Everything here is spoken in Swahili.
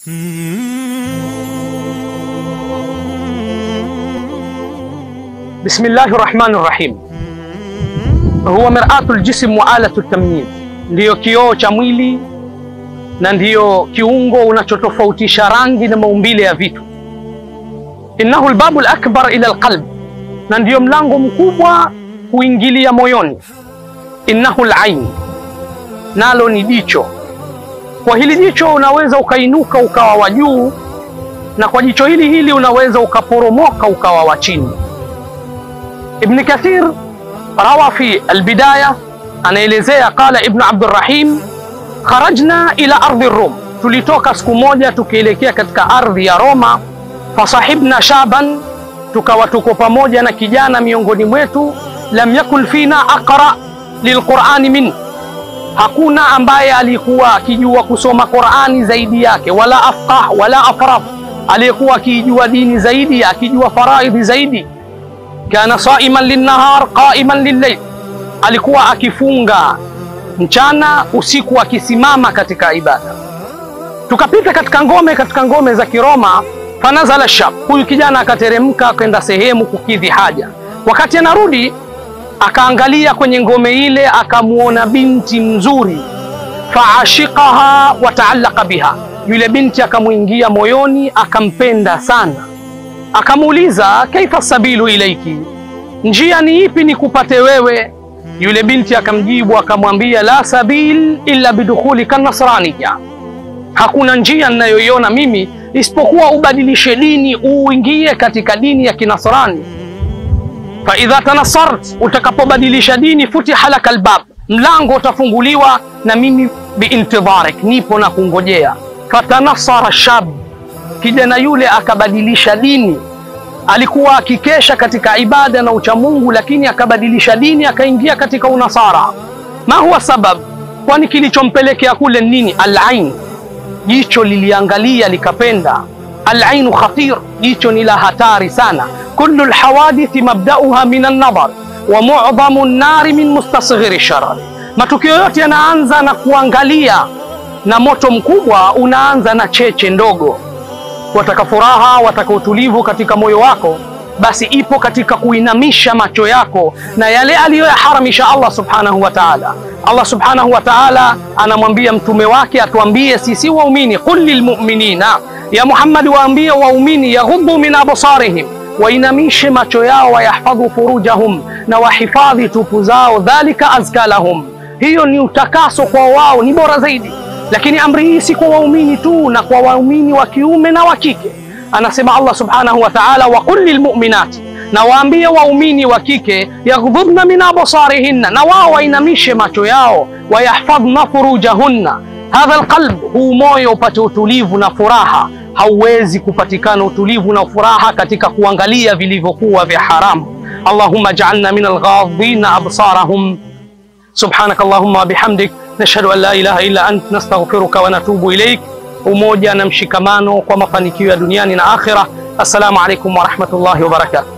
Bismillahirrahmanirrahim. Huwa mir'atul jism wa alatul tamyiz, ndiyo kioo cha mwili na ndiyo kiungo unachotofautisha rangi na maumbile ya vitu. Innahu albabul akbar ila alqalb, na ndiyo mlango mkubwa kuingilia moyoni. Innahu alain, nalo ni jicho. Kwa hili jicho unaweza ukainuka ukawa wa juu, na kwa jicho hili unaweza ukaporomoka ukawa wa chini. Ibn Kathir rawa fi albidaya anaelezea, qala Ibn Abdurrahim, kharajna ila ardhi Rum, tulitoka siku moja tukielekea katika ardhi ya Roma. Fasahibna shaban, tukawa tuko pamoja na kijana miongoni mwetu. Lam yakun fina aqra lilqurani min, hakuna ambaye alikuwa akijua kusoma Qurani zaidi yake, wala afqah wala afrad, alikuwa akijua dini zaidi, akijua faraidhi zaidi. Kana saiman linnahar qaiman lillayl, alikuwa akifunga mchana, usiku akisimama katika ibada. Tukapita katika ngome za Kiroma. Fanazala shab, huyu kijana akateremka kwenda sehemu kukidhi haja. Wakati anarudi akaangalia kwenye ngome ile, akamuona binti mzuri. Faashiqaha wa ta'allaqa biha, yule binti akamuingia moyoni, akampenda sana. Akamuuliza, kaifa sabilu ilaiki, njia ni ipi nikupate wewe? Yule binti akamjibu akamwambia, la sabil illa bidukhulika nasraniya, hakuna njia ninayoiona mimi isipokuwa ubadilishe dini, uingie katika dini ya Kinasrani. Fa idha tanassart, utakapobadilisha dini, futiha laka albab, mlango utafunguliwa, na mimi biintidharik, nipo na kungojea. Fatanassara shab, kijana yule akabadilisha dini. Alikuwa akikesha katika ibada na uchamungu, lakini akabadilisha dini, akaingia katika unasara. Ma huwa sabab, kwani kilichompelekea kule nini? Al-ain, jicho liliangalia likapenda. Al-ainu khatir, jicho ni la hatari sana. Kullu alhawadithi mabda'uha min an-nadhar wa mu'dhamu an-nari min mustasghiri sharar, matukio yote yanaanza na kuangalia, na moto mkubwa unaanza na cheche ndogo. Wataka furaha, wataka utulivu katika moyo wako, basi ipo katika kuinamisha macho yako na yale aliyoyaharamisha Allah subhanahu wa ta'ala. Allah subhanahu wa ta'ala anamwambia mtume wake atuambie sisi waumini, qul lilmu'minina, ya Muhammad waambie waumini, yaghuddu min absarihim, wainamishe macho yao, wayahfadhu furujahum, na wahifadhi tupu zao, dhalika azka lahum, hiyo ni utakaso kwa wao, ni bora zaidi. Lakini amri hii si kwa waumini tu, na kwa waumini wa kiume na wa kike. Anasema Allah subhanahu wa ta'ala, wa qul lilmu'minat, na waambie waumini wa kike, yaghdhudna min absarihinna, na wao wainamishe macho yao, wayahfadhna furujahunna. Hadha alqalb, huu moyo upate utulivu na furaha. Hauwezi kupatikana utulivu na furaha katika kuangalia vilivyokuwa vya haramu. Allahumma ja'alna min alghadhina absarahum. Subhanaka Allahumma wa bihamdik, nashhadu an la ilaha illa ant, nastaghfiruka wa natubu ilaik. Umoja na mshikamano kwa mafanikio ya duniani na akhira. Assalamu alaikum wa rahmatullahi wa barakatuh.